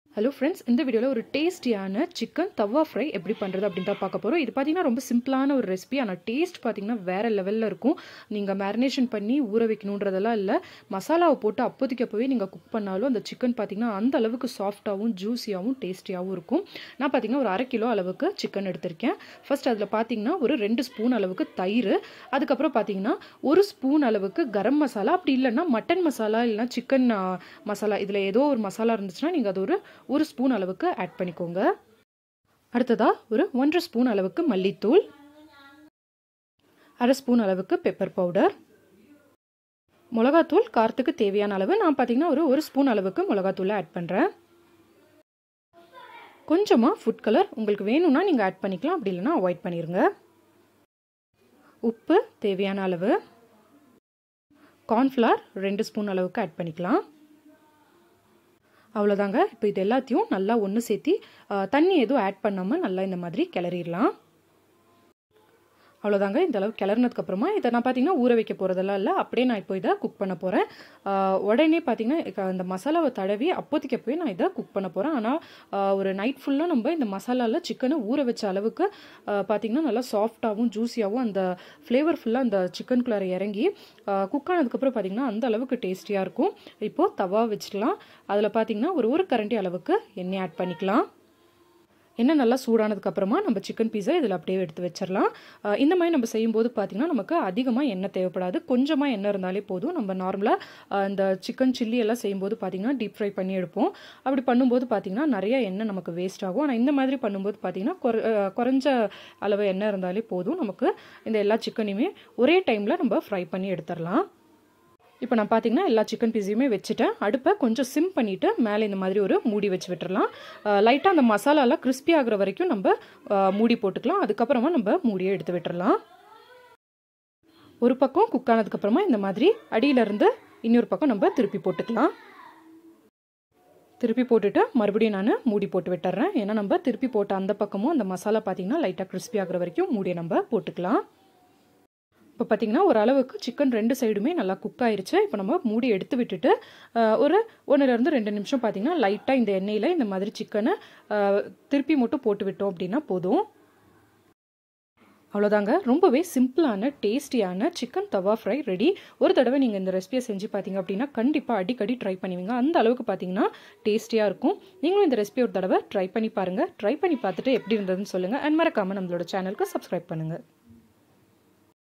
Hello friends, இந்த வீடியோவில் ஒரு டேஸ்டியான சிக்கன் தவா ஃப்ரை எப்படி பண்ணுறது அப்படின்னு தான் பார்க்க போகிறோம். இது பார்த்தீங்கன்னா ரொம்ப சிம்பிளான ஒரு ரெசிபி, ஆனால் டேஸ்ட் பார்த்தீங்கன்னா வேறு லெவலில் இருக்கும். நீங்கள் மேரினேஷன் பண்ணி ஊற வைக்கணுன்றதெல்லாம் இல்லை, மசாலாவை போட்டு அப்போதைக்கு அப்போவே நீங்கள் குக் பண்ணாலும் அந்த சிக்கன் பார்த்தீங்கன்னா அந்த அளவுக்கு சாஃப்டாகவும் ஜூஸியாகவும் டேஸ்டியாகவும் இருக்கும். நான் பார்த்தீங்கன்னா ஒரு 1/2 கிலோ அளவுக்கு சிக்கன் எடுத்திருக்கேன். ஃபர்ஸ்ட் அதில் பார்த்தீங்கன்னா ஒரு 2 ஸ்பூன் அளவுக்கு தயிர், அதுக்கப்புறம் பார்த்தீங்கன்னா 1 ஸ்பூன் அளவுக்கு கரம் மசாலா, அப்படி இல்லைன்னா மட்டன் மசாலா இல்லைனா சிக்கன் மசாலா, இதில் ஏதோ ஒரு மசாலா இருந்துச்சுன்னா நீங்கள் அது ஒரு ஸ்பூன் அளவுக்கு ஆட் பண்ணிக்கோங்க. அடுத்ததா ஒரு 1.5 ஸ்பூன் அளவுக்கு மல்லித்தூள், 1/2 ஸ்பூன் அளவுக்கு பெப்பர் பவுடர், மிளகாத்தூள் காரத்துக்கு தேவையான அளவு. நான் பார்த்தீங்கன்னா ஒரு ஸ்பூன் அளவுக்கு மிளகாத்தூளை ஆட் பண்ணுறேன். கொஞ்சமாக ஃபுட் கலர் உங்களுக்கு வேணும்னா நீங்கள் ஆட் பண்ணிக்கலாம், அப்படி இல்லைன்னா அவாய்ட் பண்ணிடுங்க. உப்பு தேவையான அளவு, கார்ன்ஃப்ளவர் 2 ஸ்பூன் அளவுக்கு ஆட் பண்ணிக்கலாம். அவ்வளோதாங்க. இப்போ இது எல்லாத்தையும் நல்லா ஒன்று சேர்த்தி தண்ணி எதுவும் ஆட் பண்ணாமல் நல்லா இந்த மாதிரி கிளறிடலாம். அவ்வளோதாங்க. இந்த அளவு கிளறினதுக்கப்புறமா இதை நான் பார்த்தீங்கன்னா ஊற வைக்க போகிறதெல்லாம் இல்லை, அப்படியே நான் இப்போ இதை குக் பண்ண போகிறேன். உடனே பார்த்தீங்கன்னா இந்த மசாலாவை தடவி அப்போதைக்கு அப்போவே நான் இதை குக் பண்ண போகிறேன். ஆனால் ஒரு நைட் ஃபுல்லாக நம்ம இந்த மசாலாவில் சிக்கனை ஊற வச்ச அளவுக்கு பார்த்தீங்கன்னா நல்லா சாஃப்டாகவும் ஜூஸியாகவும் அந்த ஃப்ளேவர் ஃபுல்லாக அந்த சிக்கனுக்குள்ளார இறங்கி குக் ஆனதுக்கப்புறம் பார்த்தீங்கன்னா அந்த அளவுக்கு டேஸ்டியாக இருக்கும். இப்போது தவா வச்சுக்கலாம். அதில் பார்த்தீங்கன்னா ஒரு கரண்டி அளவுக்கு எண்ணெய் ஆட் பண்ணிக்கலாம். எண்ணெய் நல்லா சூடானதுக்கப்புறமா நம்ம சிக்கன் பீஸை இதில் அப்படியே எடுத்து வச்சிடலாம். இந்த மாதிரி நம்ம செய்யும்போது பார்த்திங்கன்னா நமக்கு அதிகமாக எண்ணெய் தேவைப்படாது, கொஞ்சமாக எண்ணெய் இருந்தாலே போதும். நம்ம நார்மலாக இந்த சிக்கன் சில்லி எல்லாம் செய்யும்போது பார்த்திங்கன்னா டீப் ஃப்ரை பண்ணி எடுப்போம். அப்படி பண்ணும்போது பார்த்திங்கன்னா நிறைய எண்ணெய் நமக்கு வேஸ்ட் ஆகும். ஆனால் இந்த மாதிரி பண்ணும்போது பார்த்திங்கன்னா குறைஞ்ச அளவு எண்ணெய் இருந்தாலே போதும். நமக்கு இந்த எல்லா சிக்கனையுமே ஒரே டைமில் நம்ம ஃப்ரை பண்ணி எடுத்துடலாம். இப்போ நான் பார்த்தீங்கன்னா எல்லா சிக்கன் பீஸையுமே வச்சுட்டேன். அடுப்பை கொஞ்சம் சிம் பண்ணிவிட்டு மேலே இந்த மாதிரி ஒரு மூடி வச்சு விட்டுறலாம். லைட்டாக அந்த மசாலாலாம் கிறிஸ்பி ஆகிற வரைக்கும் நம்ம மூடி போட்டுக்கலாம். அதுக்கப்புறமா நம்ம மூடியை எடுத்து விட்டுறலாம். ஒரு பக்கம் குக் ஆனதுக்கப்புறமா இந்த மாதிரி அடியிலேருந்து இன்னொரு பக்கம் நம்ம திருப்பி போட்டுக்கலாம். திருப்பி போட்டுட்டு மறுபடியும் நான் மூடி போட்டு விட்டுறேன். ஏன்னா நம்ம திருப்பி போட்ட அந்த பக்கமும் அந்த மசாலா பார்த்தீங்கன்னா லைட்டாக கிறிஸ்பி ஆகிற வரைக்கும் மூடியை நம்ம போட்டுக்கலாம். இப்போ பார்த்தீங்கன்னா ஓரளவுக்கு சிக்கன் 2 சைடுமே நல்லா குக் ஆயிடுச்சு. இப்போ நம்ம மூடி எடுத்து விட்டுட்டு ஒரு 1-2 நிமிஷம் பார்த்தீங்கன்னா லைட்டாக இந்த எண்ணெயில் இந்த மாதிரி சிக்கனை திருப்பி மட்டும் போட்டு விட்டோம் அப்படின்னா போதும். அவ்வளோதாங்க. ரொம்பவே சிம்பிளான டேஸ்டியான சிக்கன் தவா ஃப்ரை ரெடி. ஒரு தடவை நீங்கள் இந்த ரெசிபியை செஞ்சு பார்த்தீங்க அப்படின்னா கண்டிப்பாக அடிக்கடி ட்ரை பண்ணுவீங்க. அந்த அளவுக்கு பார்த்தீங்கன்னா டேஸ்டியாக இருக்கும். நீங்களும் இந்த ரெசிபி ஒரு தடவை ட்ரை பண்ணி பாருங்கள். ட்ரை பண்ணி பார்த்துட்டு எப்படி இருந்ததுன்னு சொல்லுங்கள். அண்ட் மறக்காமல் நம்மளோட சேனலுக்கு சப்ஸ்கிரைப் பண்ணுங்கள்.